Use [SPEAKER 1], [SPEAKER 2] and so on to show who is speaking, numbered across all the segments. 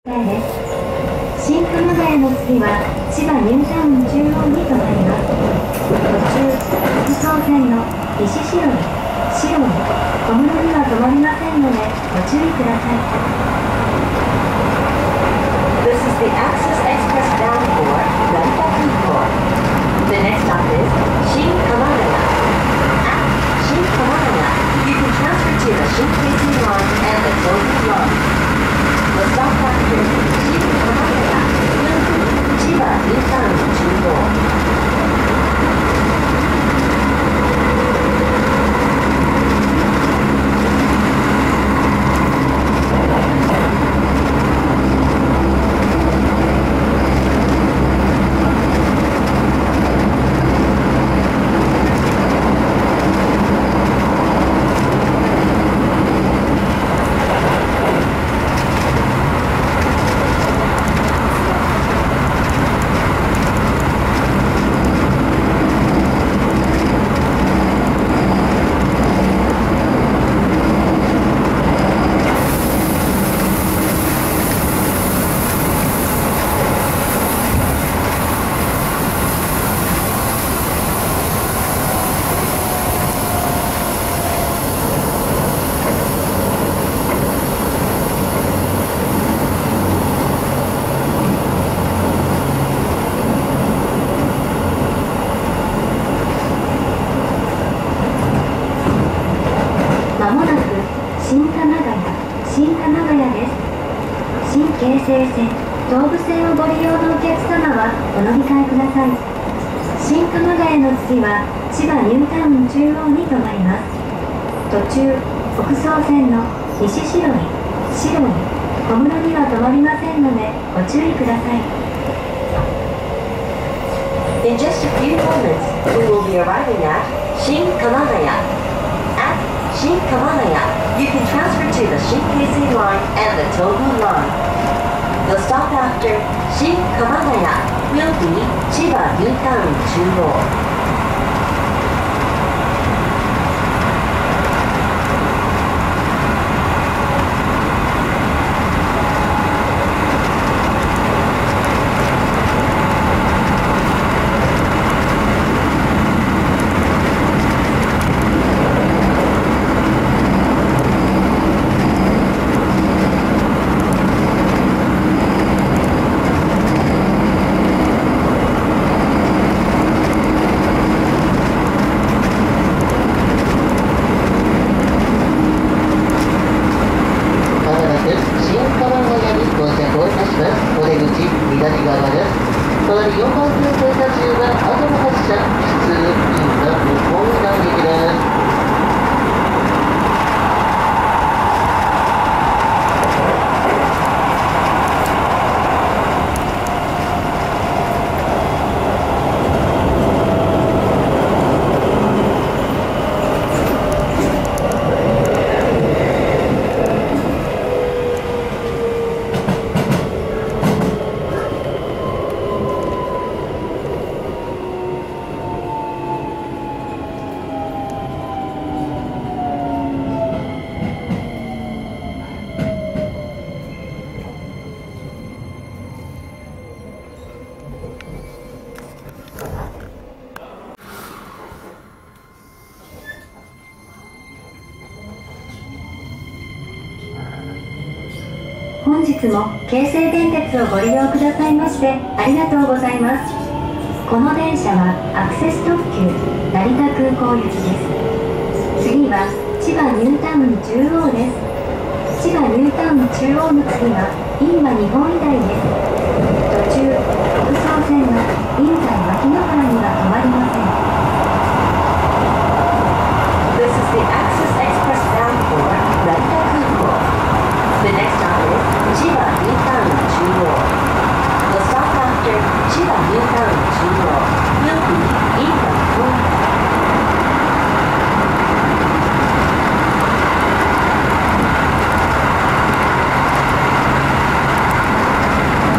[SPEAKER 1] です。新鎌ヶ谷の次は千葉ニュータウン中央に停まります。途中、副総線の西白井、白井、小室には停まりませんのでご注意ください。
[SPEAKER 2] This is the Access Express bound for Narita Kuko. The next stop is Shin-Kamagaya. At Shin-Kamagaya, you can transfer to the Shinkansen line and the Tobu line.The stop after Shin-Kamagaya will be Chiba New Town Jumbo.京成線、東武線をご利用のお客様はお乗り換えください。新鎌ヶ谷の次は千葉ニュータウン中央に停まります。途中、北総線の西白井、白井、小室には停まりませんのでご注意ください。In just a few moments, we will be arriving at Shin-Kamagaya. At Shin-Kamagaya, you can transfer to the Shinkansen line and the Tobu line.The stop after Shin-Kamagaya will be Chiba New Town Jumbo.
[SPEAKER 1] 本日も京成電鉄をご利用くださいましてありがとうございます。この電車はアクセス特急成田空港行きです。次は千葉ニュータウン中央です。千葉ニュータウン中央の次は印旛日本医大です。途中、北総線の印西牧之原には止まりません。
[SPEAKER 2] This is the Access Express bound for Narita Kuko. The next stop is Chiba New Town Jumbo. The stop after Chiba New Town Jumbo will be Inba Honda.
[SPEAKER 1] 新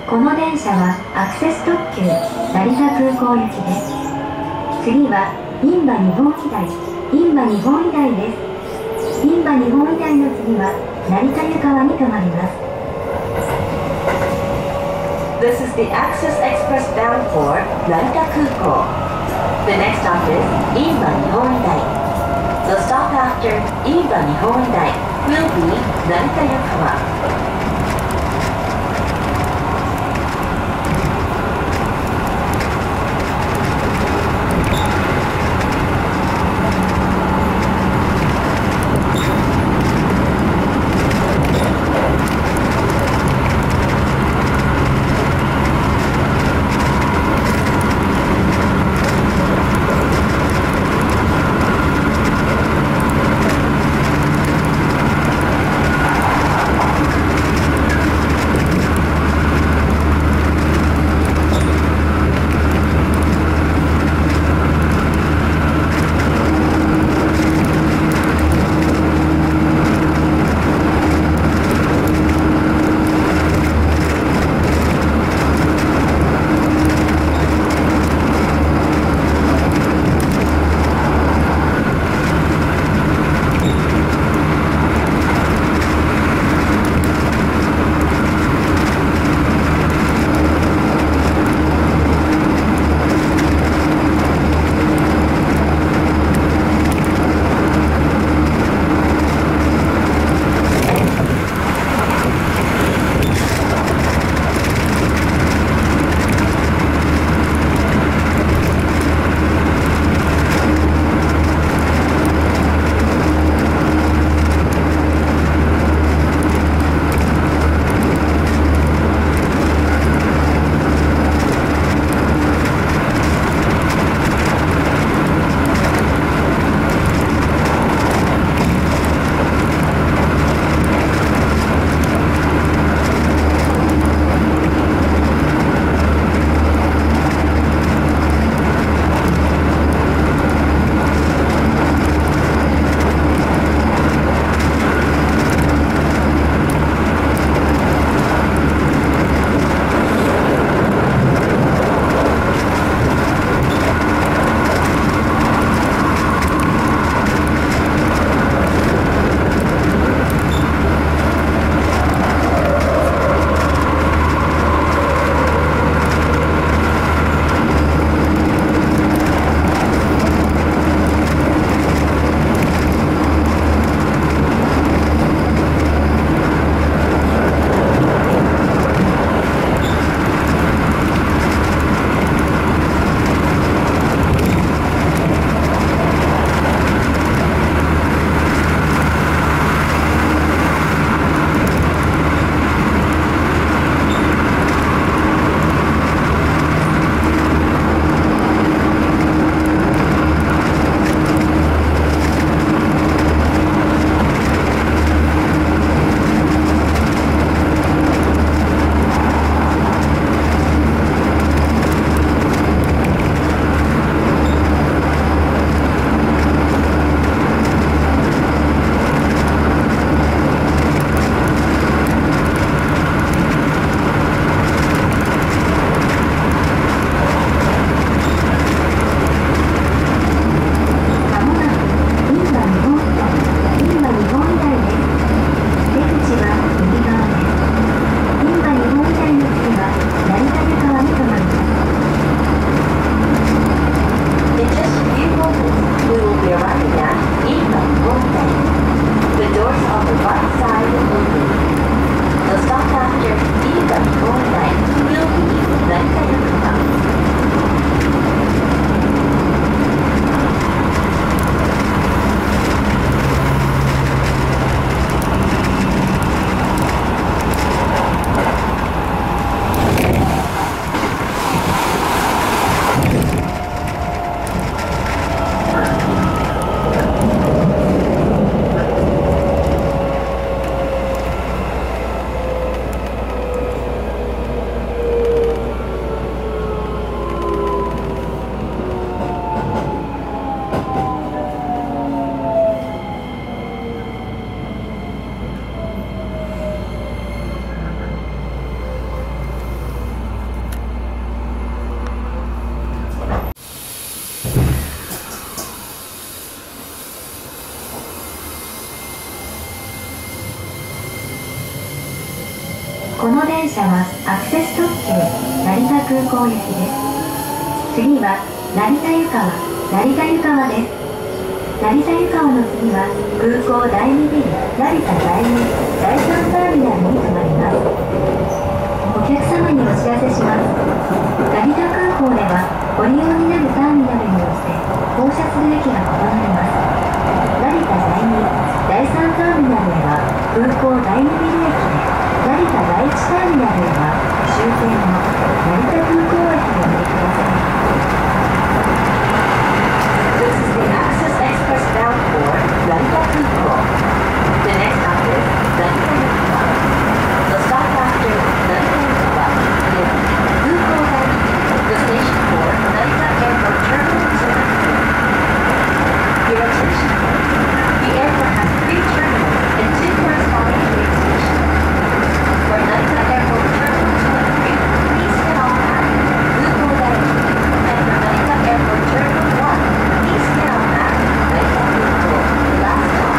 [SPEAKER 1] この電車はアクセス特急成田空港行きです。次は印旛日本医大、印旛日本医大です。印旛日本医大の次は成田湯川に停まります。
[SPEAKER 2] This is the Access Express bound for Narita Kukou. The next stop is Inba Nihonidai. The stop after Inba Nihonidai will be Narita Yokohama.
[SPEAKER 1] この電車はアクセス特急成田空港行きです。次は成田湯川、成田湯川です。成田湯川の次は空港第2ビル成田第2、第3ターミナルに停まります。お客様にお知らせします。成田空港ではご利用になるターミナルによって降車する駅が異なります。成田第2、第3ターミナルへは空港第2ビル駅で、成田第1ターミナルへは終点の成田空港駅でお乗りください。
[SPEAKER 2] This is the Access Express bound for Narita Kuko. The next stop is Narita Yukawa. The stop after Narita Yukawa is Kuko Daiji, the station for Narita Airport Terminal 2. Your attention, the airport has 3 terminals and 2 corresponding train stations. For Narita Airport Terminal 2 and 3, please get off at Kuko Daiji, and for Narita Airport Terminal 1, please get off at Narita Kuko, the last stop.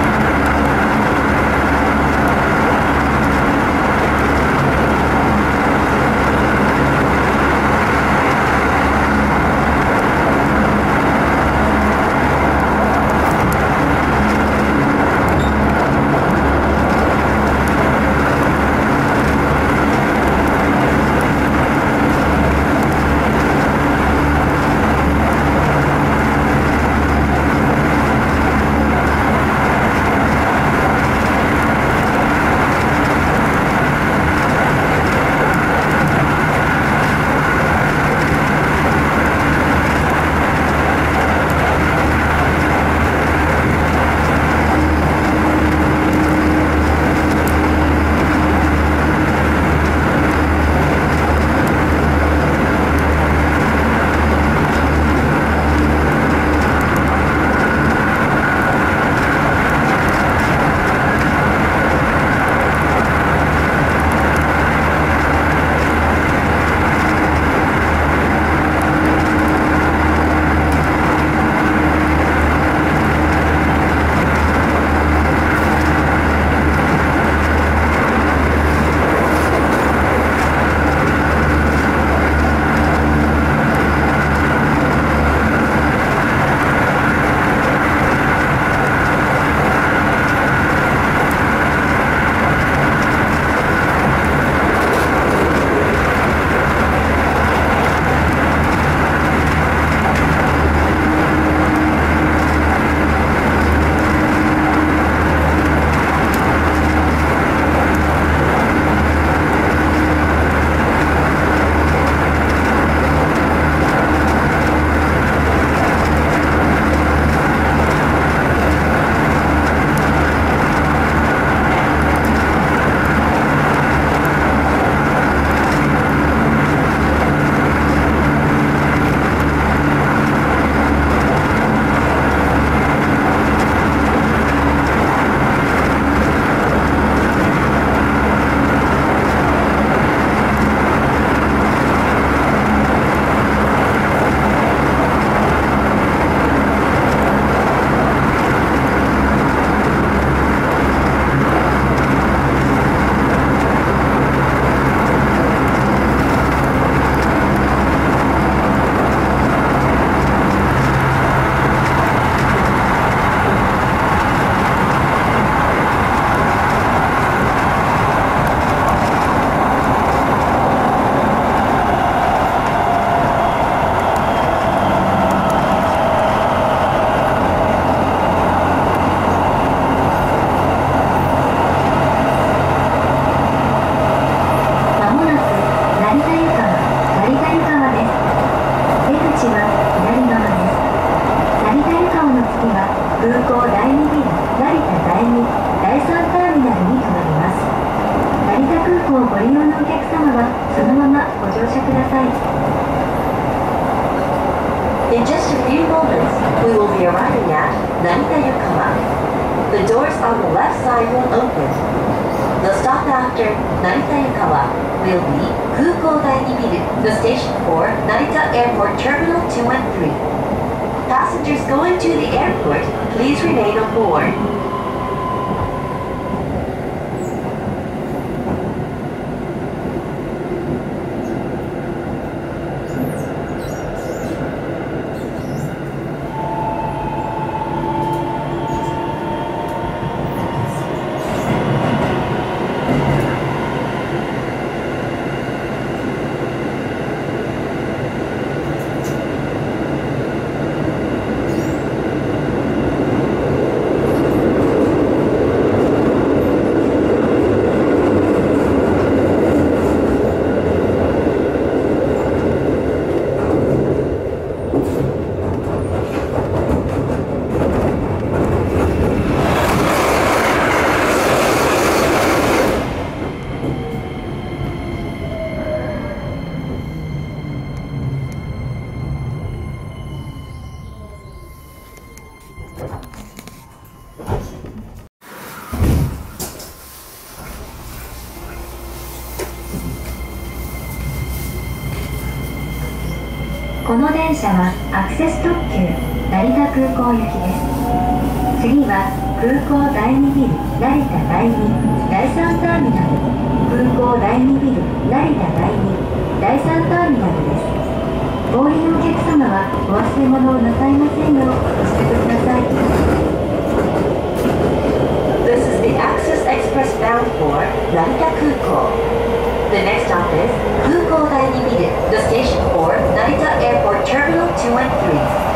[SPEAKER 2] In just a few moments, we will be arriving at Narita Yukawa. The doors on the left side will open. The stop after Narita Yukawa will be Kukou Daini Biru, the station for Narita Airport Terminal 2 and 3. Passengers going to the airport, please remain on board.
[SPEAKER 1] この電車はアクセス特急成田空港行きです。次は空港第2ビル成田第2第3ターミナル、空港第2ビル成田第2第3ターミナルです。お降りのお客様はお忘れ物をなさいませんようお支度ください。
[SPEAKER 2] This is the Access Express bound for Narita Kukou. The next stop is Kukou Daini Biru, the station for Narita Airport Terminal 2 and 3.